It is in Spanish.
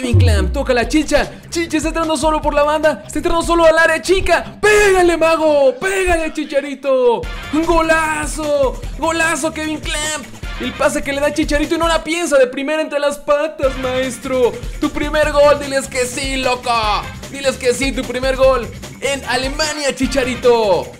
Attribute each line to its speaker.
Speaker 1: Kevin Clamp toca la Chicha. Chicha está entrando solo por la banda. Está entrando solo al área chica. ¡Pégale, mago! ¡Pégale, Chicharito! ¡Golazo! ¡Golazo, Kevin Clamp! El pase que le da Chicharito y no la piensa, de primera entre las patas, maestro. Tu primer gol, diles que sí, loco. Diles que sí, tu primer gol en Alemania, Chicharito.